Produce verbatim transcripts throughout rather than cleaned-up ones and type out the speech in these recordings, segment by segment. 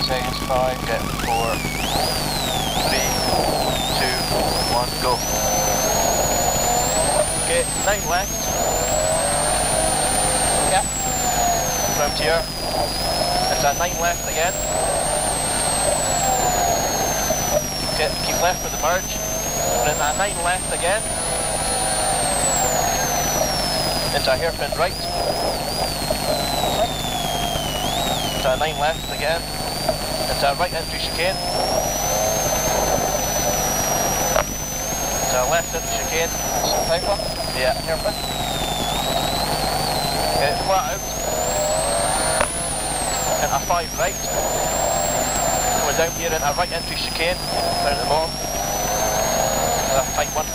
seconds, five, Get four, three, two, one, go. Okay, nine left. yeah, Round here. It's at nine left again. Okay, keep left for the merge. And then at nine left again. Into a hairpin right. Into a nine left again. Into a right entry chicane. Into a left entry chicane. that's a tight one. Yeah, hairpin. Okay, flat out. And a five right. We're down here in a right entry chicane, down at the bottom. A tight one.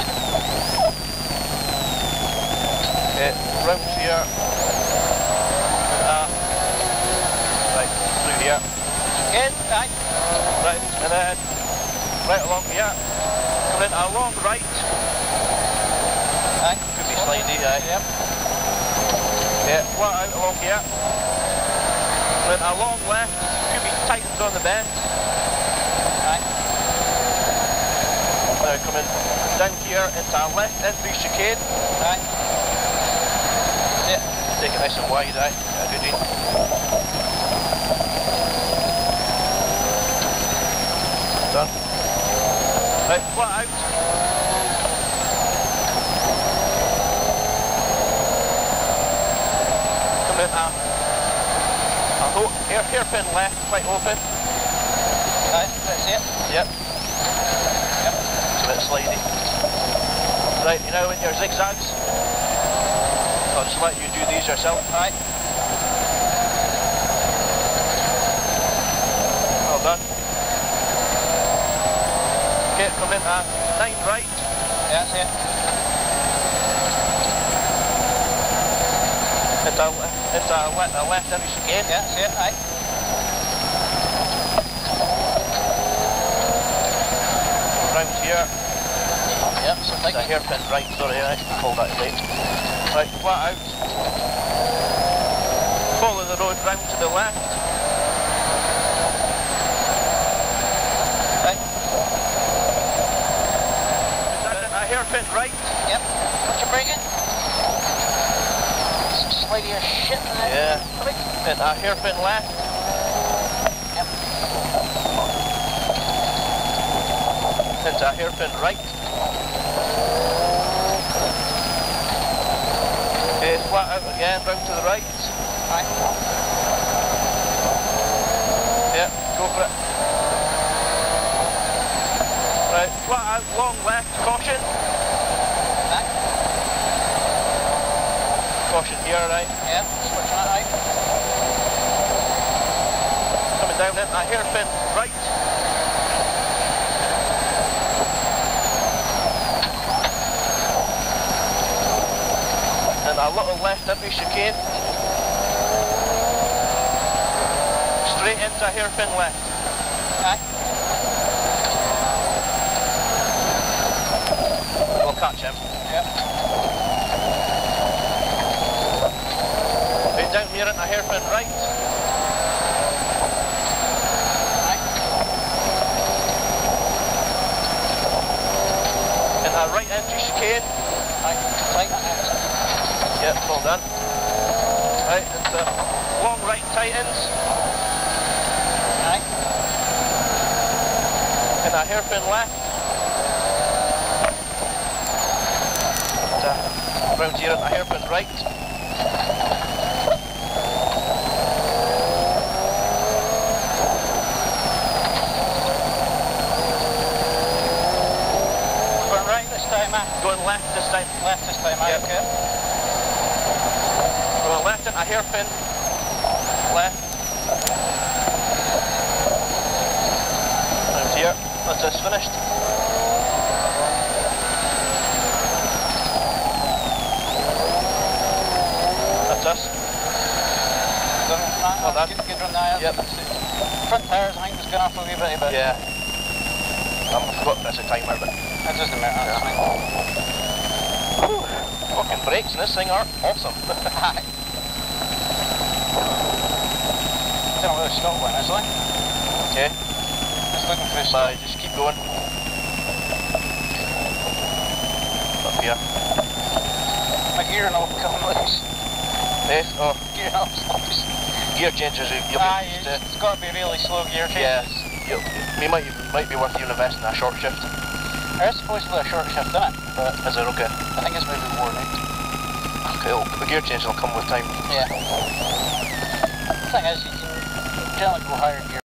Okay, round here. Uh, right, through here. Chicane, right. Right, and then right along here. Coming in a long right. Right. Could be slidey, right? Yep. Yeah, flat out along here. Then a long left, could be tightens on the bend. Right. Now coming down here into a left entry chicane. Right. Yeah. Take it nice and wide, right? Yeah, good deal. Done. Right, flat out. Come in a Oh, hair, hairpin left, quite open. Right, that's it. Yep. Yep. It's a bit slidey. Right, you know when your zigzags, I'll just let you do these yourself. Right. Well done. Okay, come in at nine right. Yeah, that's it. It's a, it's a, left, a left entry chicane. Yeah, that's it, right. Round here. Yep, so It's a hairpin right, sorry, I pulled that late. Right, flat out. Follow the road round to the left. Right. Is that a hairpin right? Yep. What you bringing? Some slidey as shit in there. Yeah. And a hairpin left. Yep. It's a hairpin right. Okay, flat out again, round to the right. Right. Yeah, go for it. Right, flat out, long left, caution. Right. Caution here, right? Yeah, switching that right. Coming down in a hairpin right. And a little left entry chicane. Straight into a hairpin left. Right. We'll catch him. Yep. Right down here in a hairpin right. Right. In a right entry chicane. Right. Tight on it. Yep, well done. Right, it's a long right tightens. Right. And a hairpin left. And, uh, round here and a hairpin right. Going right this time, man. Going left this time. Left this time, right? Yep. Okay. Going left and a hairpin left. Round here. That's us finished. That's us. Good, Well done. good, good run there. Yep. Front tires, I think, was going off a wee bit, but Yeah. I forgot that's a timer, but that doesn't matter. That's fine. Whew, fucking brakes in this thing are awesome. Don't know where the stop went, is it? Okay. Just looking for the stop. Bye, just keep going. Up here. My gear knob come loose. Eh? Oh, Gear knob's loose. gear changes, you'll Ah, be used to. it's got to be really slow gear Yeah. changes. You'll, it might, might be worth you investing in a short shift. There is supposed to be a short shift in it, but Is it okay? I think it's maybe worn out. Okay, well, the gear change will come with time. Yeah. The thing is, you can generally go higher gear.